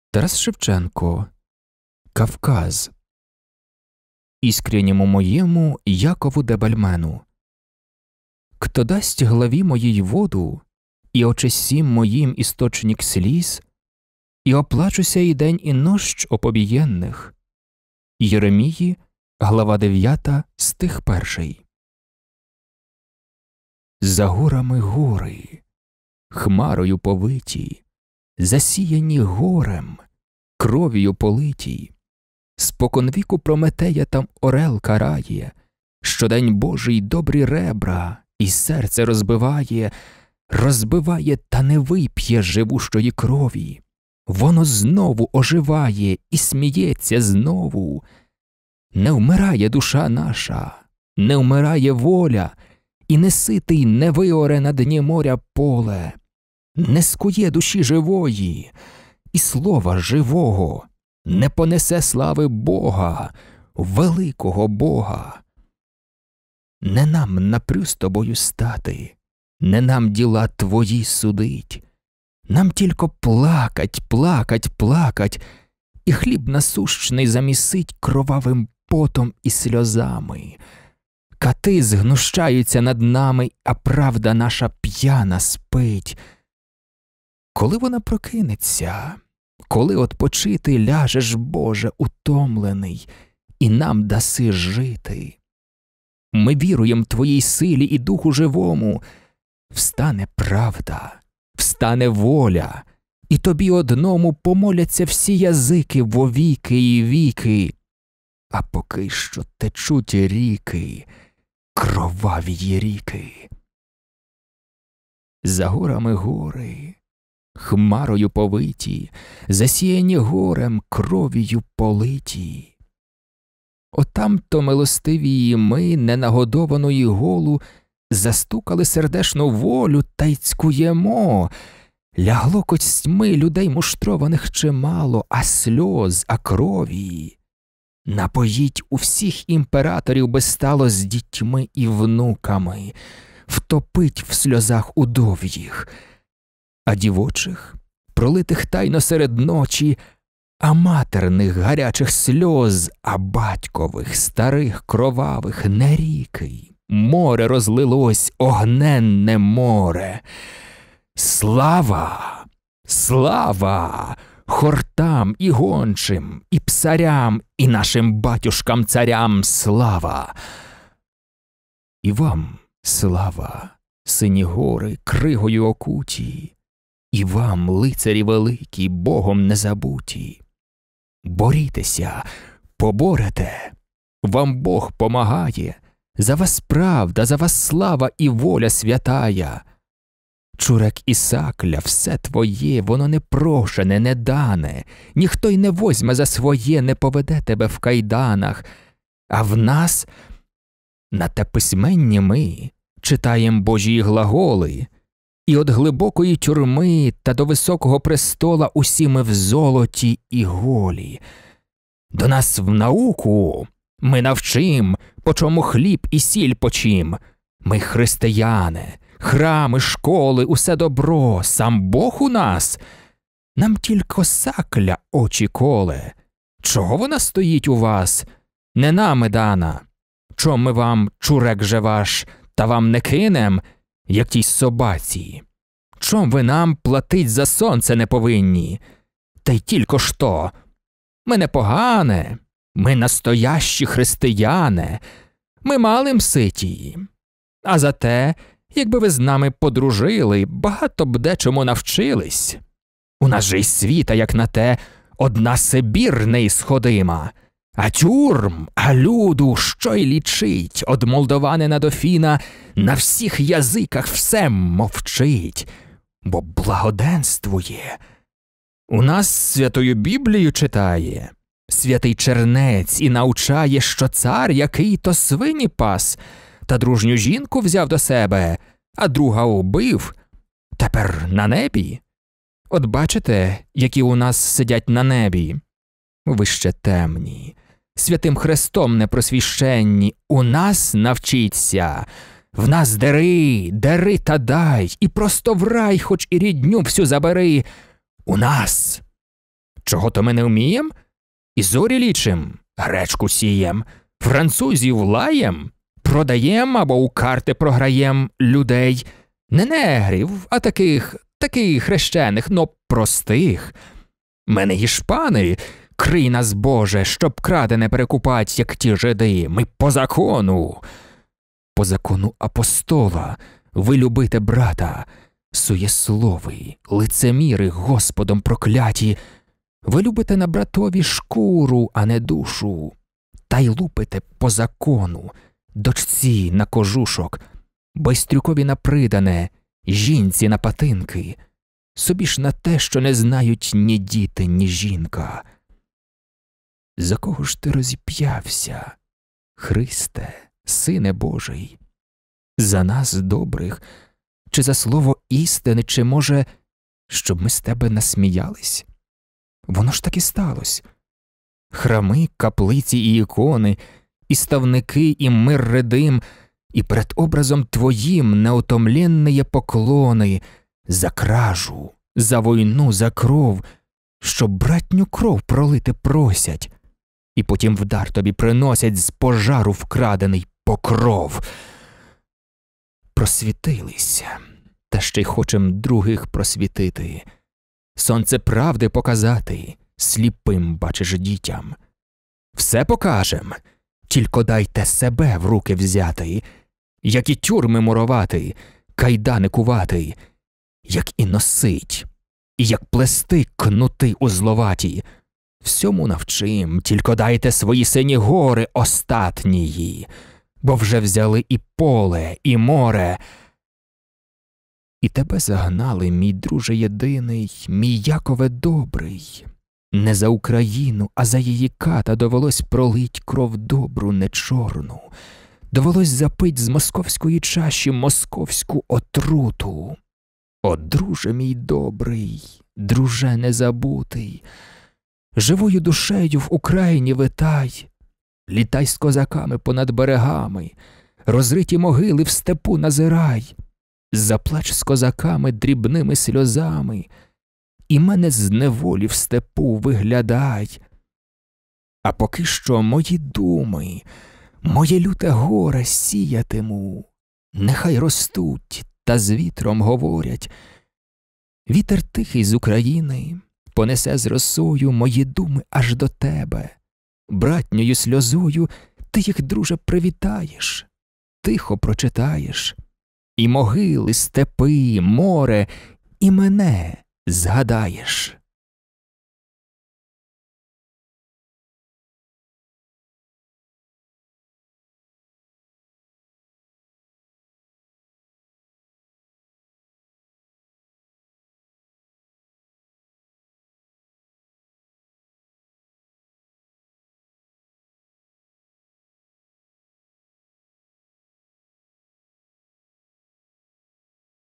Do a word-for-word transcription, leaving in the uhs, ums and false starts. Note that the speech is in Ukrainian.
Тарас Шевченко. Кавказ. Іскреннему моєму Якову Дебальмену. Кто дасть главі моїй воду, і очисім моїм істочник сліз, і оплачуся і день, і нощ опобієнних. Єремії, глава дев'ята, стих перший. За горами гори, хмарою повиті, засіяні горем, кров'ю политі. Споконвіку Прометея там орел карає, щодень Божий добрі ребра і серце розбиває, розбиває та не вип'є живущої крові. Воно знову оживає і сміється знову. Не вмирає душа наша, не вмирає воля, і не ситий не виоре на дні моря поле, не скує душі живої, і слова живого не понесе слави Бога, великого Бога. Не нам напрю з тобою стати, не нам діла твої судить, нам тільки плакать, плакать, плакать, і хліб насущний замісить кровавим потом і сльозами. Кати згнущаються над нами, а правда наша п'яна спить. Коли вона прокинеться, коли отпочити ляжеш, Боже, утомлений, і нам даси жити? Ми віруєм Твоїй силі і Духу живому. Встане правда, встане воля, і Тобі одному помоляться всі язики вовіки і віки. А поки що течуть ріки, кроваві ріки. За горами гори, хмарою повиті, засіяні горем, кров'ю политі. Отам-то милостиві ми ненагодованої голу застукали сердешну волю та й цькуємо. Лягло костьми людей муштрованих чимало, а сльоз, а крові. Напоїть у всіх імператорів би стало з дітьми і внуками, втопить в сльозах удов'їх, а дівочих, пролитих тайно серед ночі, а матерних гарячих сльоз, а батькових, старих, кровавих, не ріки. Море розлилось, огненне море. Слава! Слава! Хортам і гончим, і псарям, і нашим батюшкам-царям слава! І вам слава, сині гори, кригою окуті, і вам, лицарі великі, Богом не забуті. Борітеся, поборете, вам Бог помагає, за вас правда, за вас слава і воля святая. Чурек і сакля, все твоє, воно не прошене, не дане, ніхто й не возьме за своє, не поведе тебе в кайданах, а в нас, на те письменні ми, читаєм Божі глаголи, і от глибокої тюрми та до високого престола усі ми в золоті і голі. До нас в науку ми навчим, по чому хліб і сіль почим. Ми християни, храми, школи, усе добро, сам Бог у нас. Нам тільки сакля очі коле. Чого вона стоїть у вас? Не нами дана. Чом ми вам, чурек же ваш, та вам не кинем, як тій собаці? Чом ви нам платить за сонце не повинні? Та й тільки що? Ми не погане, ми настоящі християни, ми малим ситі. А зате, якби ви з нами подружили, багато б дечому навчились. У нас же й світа, як на те, одна Сибір неісходима. А тюрм, а люду, що й лічить, од молдованина до фіна, на всіх язиках все мовчить, бо благоденствує. У нас святою Біблію читає, святий чернець і навчає, що цар який-то свині пас, та дружню жінку взяв до себе, а друга убив, тепер на небі. От бачите, які у нас сидять на небі? Ви ще темні, святим Христом непросвіщенні, у нас навчіться, в нас дери, дери та дай, і просто в рай хоч і рідню всю забери, у нас. Чого то ми не вмієм? І зорі лічим, гречку сієм, французів лаєм, продаєм або у карти програєм людей. Не негрів, а таких, таких хрещених, но простих. Ми не гішпани, крий нас, Боже, щоб крадене перекупать, як ті жиди. Ми по закону. По закону апостола ви любите брата, суєслови, лицеміри, Господом прокляті. Ви любите на братові шкуру, а не душу. Та й лупите по закону, дочці на кожушок, байстрюкові на придане, жінці на патинки, собі ж на те, що не знають ні діти, ні жінка. За кого ж ти розіп'явся, Христе, Сине Божий? За нас добрих? Чи за слово істини, чи, може, щоб ми з тебе насміялись? Воно ж так і сталося. Храми, каплиці і ікони, і ставники, і мир редим, і перед образом твоїм неутомленні поклони за кражу, за війну, за кров, що братню кров пролити просять, і потім в дар тобі приносять з пожару вкрадений покров. Просвітилися, та ще й хочем других просвітити, сонце правди показати, сліпим, бачиш, дітям. Все покажем, тільки дайте себе в руки взяти, як і тюрми мурувати, кайдани кувати, як і носить, і як плести кнути узловаті. Всьому навчим, тільки дайте свої сині гори остатнії, бо вже взяли і поле, і море. І тебе загнали, мій друже єдиний, мій Якове добрий. Не за Україну, а за її ката довелось пролить кров добру, не чорну. Довелось запить з московської чаші московську отруту. О, друже мій добрий, друже незабутий, живою душею в Україні витай, літай з козаками понад берегами, розриті могили в степу назирай, заплач з козаками дрібними сльозами, і мене з неволі в степу виглядай. А поки що мої думи, моє люте горе сіятиму, нехай ростуть та з вітром говорять. Вітер тихий з України понесе з росою мої думи аж до тебе. Братньою сльозою ти їх, друже, привітаєш, тихо прочитаєш. І могили, степи, море, і мене згадаєш.